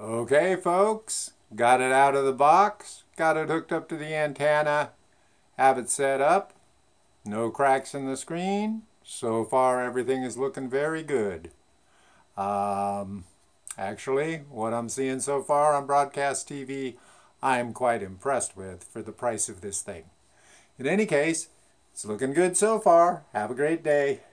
Okay, folks, got it out of the box, got it hooked up to the antenna, have it set up, no cracks in the screen. So far everything is looking very good. Actually, what I'm seeing so far on broadcast TV, I'm quite impressed with for the price of this thing. In any case, it's looking good so far. Have a great day.